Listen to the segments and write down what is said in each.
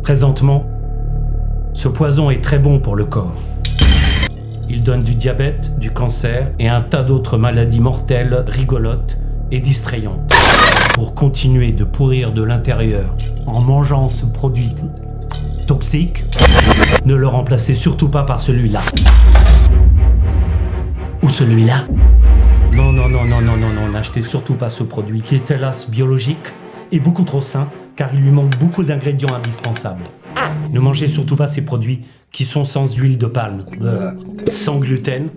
Présentement, ce poison est très bon pour le corps. Il donne du diabète, du cancer et un tas d'autres maladies mortelles, rigolotes et distrayantes. Pour continuer de pourrir de l'intérieur en mangeant ce produit toxique, ne le remplacez surtout pas par celui-là. Ou celui-là. Non, n'achetez surtout pas ce produit qui est hélas biologique et beaucoup trop sain car il lui manque beaucoup d'ingrédients indispensables. Ne mangez surtout pas ces produits qui sont sans huile de palme, sans gluten,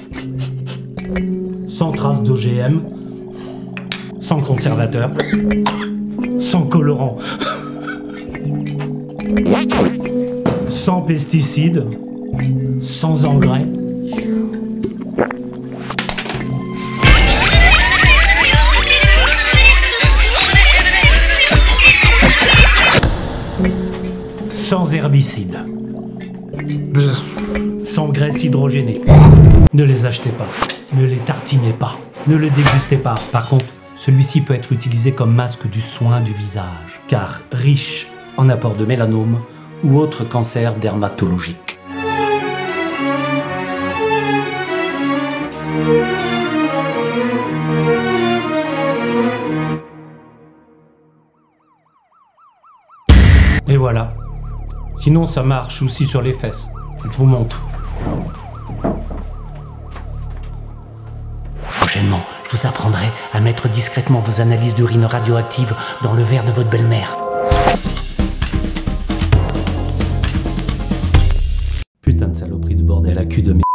sans traces d'OGM, sans conservateur, sans colorant, sans pesticides, sans engrais. Sans herbicides, sans graisse hydrogénée. Ne les achetez pas, ne les tartinez pas, ne le dégustez pas. Par contre, celui-ci peut être utilisé comme masque du soin du visage, car riche en apport de mélanome ou autres cancers dermatologiques. Et voilà. Sinon, ça marche aussi sur les fesses. Je vous montre. Prochainement, je vous apprendrai à mettre discrètement vos analyses d'urine radioactive dans le verre de votre belle-mère. Putain de saloperie de bordel à cul de merde.